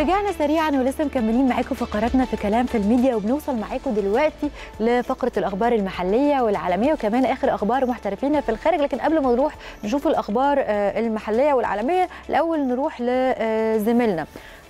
ورجعنا سريعا ولسه مكملين معاكم فقراتنا في كلام في الميديا، وبنوصل معاكم دلوقتي لفقره الاخبار المحليه والعالميه وكمان اخر اخبار محترفين في الخارج. لكن قبل ما نروح نشوف الاخبار المحليه والعالميه، الاول نروح لزميلنا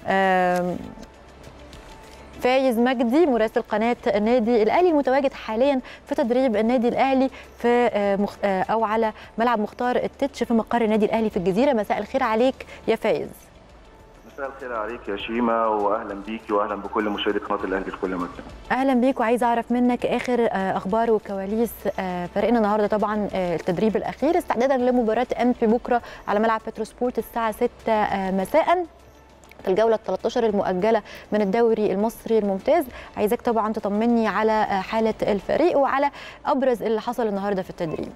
فايز مجدي مراسل قناه النادي الاهلي المتواجد حاليا في تدريب النادي الاهلي في او على ملعب مختار التتش في مقر النادي الاهلي في الجزيره. مساء الخير عليك يا فايز. مساء الخير عليك يا شيماء، واهلا بيكي واهلا بكل مشاهدي قناه الاهلي في كل مكان. اهلا بيك، وعايزه اعرف منك اخر اخبار وكواليس فريقنا النهارده. طبعا التدريب الاخير استعدادا لمباراه امبي بكره على ملعب بتروسبورت الساعه 6 مساء في الجوله ال 13 المؤجله من الدوري المصري الممتاز. عايزاك طبعا تطمني على حاله الفريق وعلى ابرز اللي حصل النهارده في التدريب.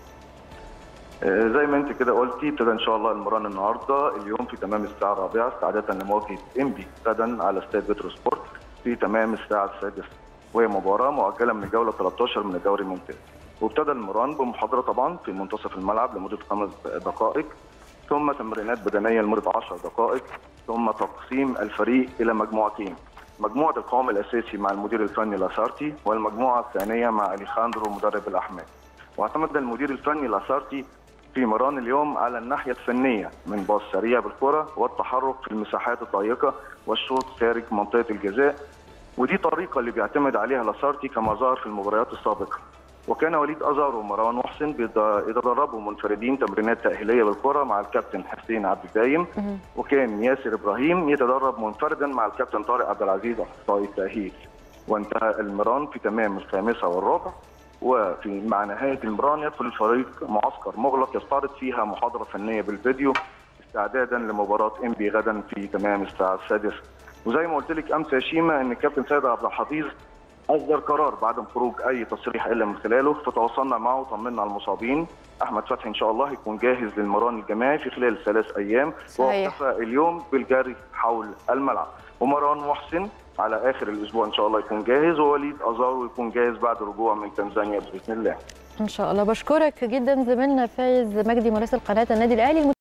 زي ما انت كده قلتي، ابتدى ان شاء الله المران النهارده اليوم في تمام الساعه 4 استعدادا لمواجهه انبي غدا على استاد بتروسبورت في تمام الساعه 6، وهي مباراه مؤجله من الجوله 13 من الدوري الممتاز. وابتدى المران بمحاضره طبعا في منتصف الملعب لمده 5 دقائق، ثم تمرينات بدنيه لمده 10 دقائق، ثم تقسيم الفريق الى مجموعتين، مجموعه القوام الاساسي مع المدير الفني لاسارتي، والمجموعه الثانيه مع اليخاندرو مدرب الاحمال. واعتمد المدير الفني لاسارتي في مران اليوم على الناحيه الفنيه من باص سريع بالكره والتحرك في المساحات الضيقه والشوط خارج منطقه الجزاء، ودي طريقه اللي بيعتمد عليها لاسارتي كما ظهر في المباريات السابقه. وكان وليد ازار ومروان محسن يتدربوا منفردين تمرينات تاهيليه بالكره مع الكابتن حسين عبد الدايم، وكان ياسر ابراهيم يتدرب منفردا مع الكابتن طارق عبد العزيز اخصائي التاهيل. وانتهى المران في تمام الخامسه والربع، وفي مع نهايه المران يدخل الفريق معسكر مغلق يستعرض فيها محاضره فنيه بالفيديو استعدادا لمباراه انبي غدا في تمام الساعه 6. وزي ما قلت لك امس يا شيماء ان الكابتن سيد عبد الحفيظ اصدر قرار بعدم خروج اي تصريح الا من خلاله، فتواصلنا معه وطمنا على المصابين. احمد فتحي ان شاء الله هيكون جاهز للمران الجماعي في خلال 3 ايام، واكتفى اليوم بالجري حول الملعب. ومروان محسن على اخر الاسبوع ان شاء الله يكون جاهز، ووليد ازارو يكون جاهز بعد رجوع من تنزانيا باذن الله. ان شاء الله. بشكرك جدا زميلنا فايز مجدي مراسل قناه النادي الاهلي.